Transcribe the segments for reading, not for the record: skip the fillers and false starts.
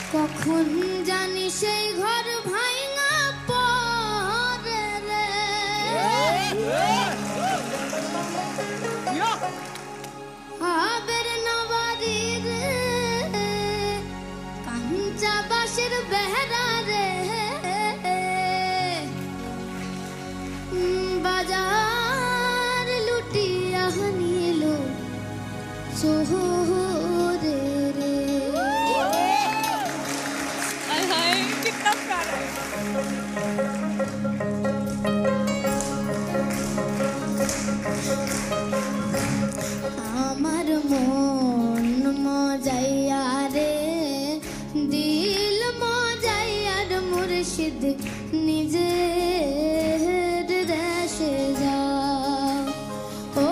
কখন জানি সেই ঘর ভাঙা পড়ে রে, হাবের নবারি রে, কাঞ্চা বাঁশের বেহরা রে, বাজার লুটিয়া নিল শহরে রে। कितना प्यारा है। আমার মন মজাইয়া রে, দিল মজাইয়ার মুর্শিদ নিজের দেশে যা। ও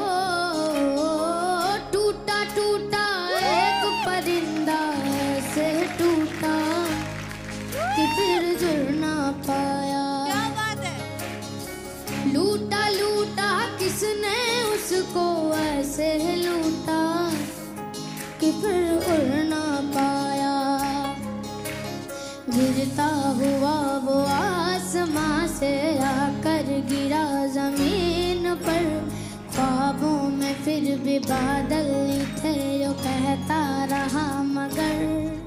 टूटा टूटा एक परिंदा से टूटा कि फिर जुड़ ना पाया। क्या बात है। लूटा लूटा किसने उसको ऐसे लूटा कि फिर उड़ ना पाया। गिरता हुआ वो आसमां से आकर गिरा जमीन पर, ख्वाबों में फिर भी बादल थे जो कहता रहा मगर।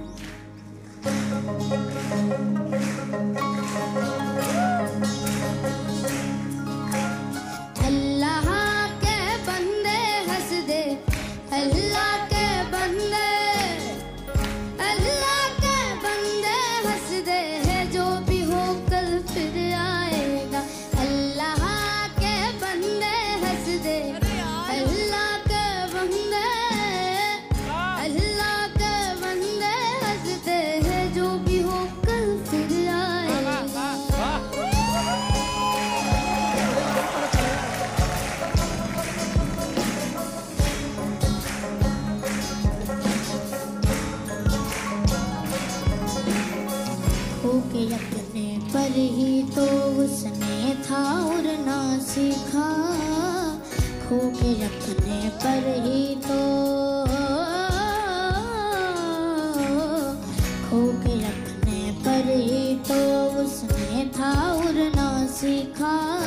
अल्लाह के बंदे हंस दे, अल्लाह के बंदे, अल्लाह के बंदे हंस दे, जो भी हो कल फिर आएगा। अल्लाह के बंदे हंस दे, अल्लाह के बंदे, अल्लाह के बंदे हंस दे, जो भी हो कल फिर आएगा। होके अपने पर ही तो उसने था उड़ना सीखा, होके अपने पर ही तो, होके अपने पर ही तो उसने था उड़ना सीखा।